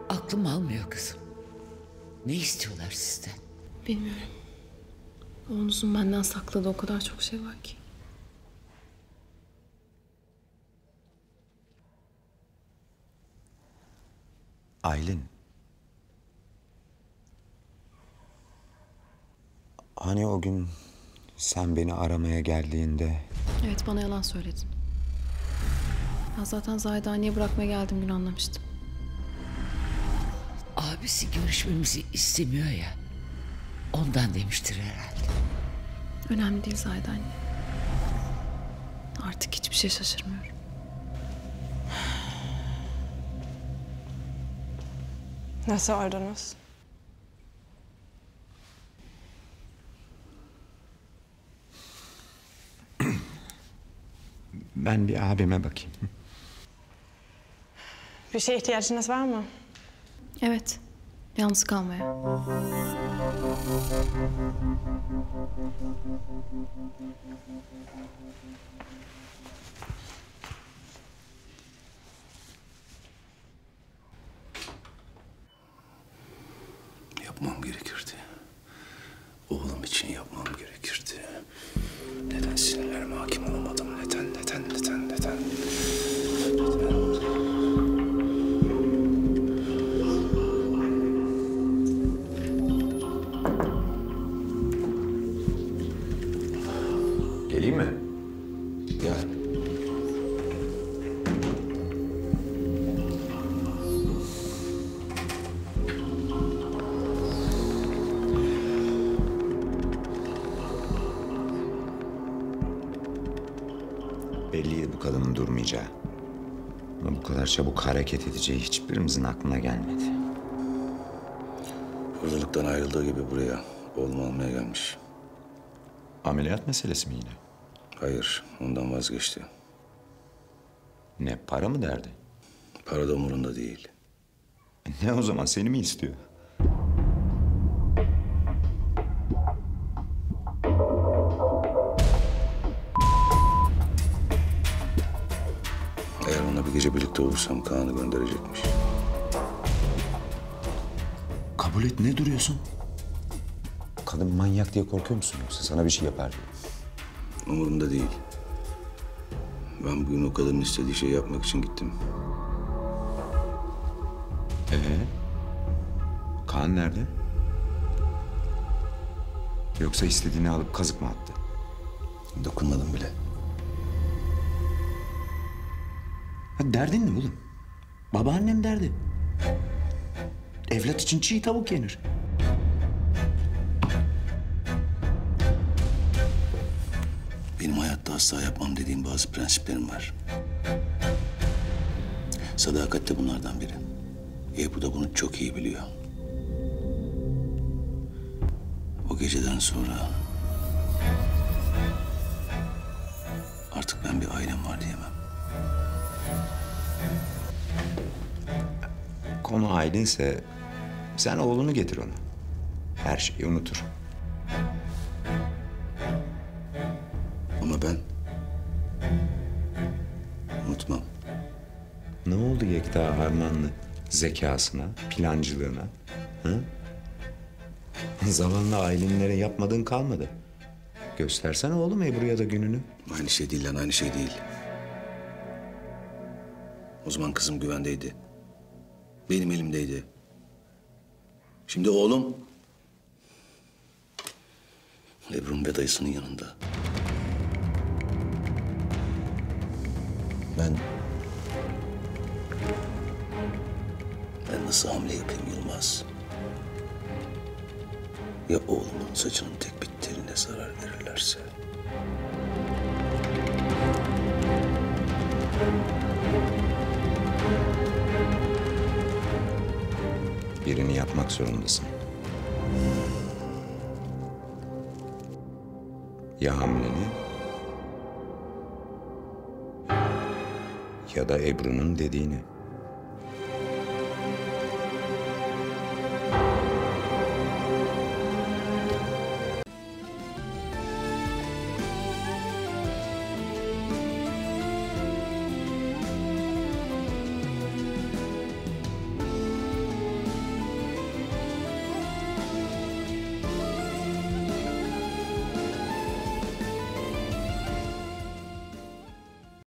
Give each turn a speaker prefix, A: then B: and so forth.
A: Aklım almıyor kızım. Ne istiyorlar sizden?
B: Bilmiyorum. Oğlunuzun benden sakladığı o kadar çok şey var ki.
C: Aylin. Hani o gün sen beni aramaya geldiğinde...
B: Evet, bana yalan söyledin. Ben zaten Zahide anneye bırakmaya geldiğim gün anlamıştım.
A: Abisi görüşmemizi istemiyor ya. Ondan demiştir herhalde.
B: Önemli değil Zahide anne. Artık hiçbir şey şaşırmıyorum.
D: Nasıl oldunuz?
C: Ben bir abime bakayım.
D: Bir şeye ihtiyacınız var mı?
B: Evet, yalnız kalmaya.
E: Yapmam gerekirdi. Oğlum için yapmam gerekirdi. Neden sinirlerime hakim olamadım? Neden?
C: Geleyim mi?
E: Gel.
C: Belliydi bu kadının durmayacağı. Ama bu kadar çabuk hareket edeceği hiçbirimizin aklına gelmedi.
E: Huzurluktan ayrıldığı gibi buraya oğlumu almaya gelmiş.
C: Ameliyat meselesi mi yine?
E: Hayır, ondan vazgeçti.
C: Ne, para mı derdi?
E: Para da umurunda değil.
C: Ne o zaman, seni mi istiyor?
E: Eğer onunla bir gece birlikte olursam Kaan'ı gönderecekmiş.
C: Kabul et, ne duruyorsun? Kadın manyak diye korkuyor musun, yoksa sana bir şey yapar diye?
E: Umurumda değil. Ben bugün o kadının istediği şeyi yapmak için gittim.
C: Kaan nerede? Yoksa istediğini alıp kazık mı attı?
E: Dokunmadım bile.
C: Ha, derdin ne oğlum? Babaannem derdi. Evlat için çiğ tavuk yenir.
E: Benim hayatta asla yapmam dediğim bazı prensiplerim var. Sadakat de bunlardan biri. Ebru da bunu çok iyi biliyor. O geceden sonra artık ben bir ailem var diyemem.
C: Konu Aylin'se sen oğlunu getir ona. Her şeyi unutur.
E: Ama ben unutmam.
C: Ne oldu Yekta Harmanlı zekasına, plancılığına? Hı? Zavallı Aylin'lere yapmadığın kalmadı. Göstersene oğlum Ebru'ya da gününü.
E: Aynı şey değil lan, aynı şey değil. O zaman kızım güvendeydi. Benim elimdeydi. Şimdi oğlum Ebru'nun ve dayısının yanında. Ben nasıl hamle yapayım Yılmaz? Ya oğlumun saçının tek bir teline zarar verirlerse?
C: Birini yapmak zorundasın. Ya hamleni ya da Ebru'nun dediğini.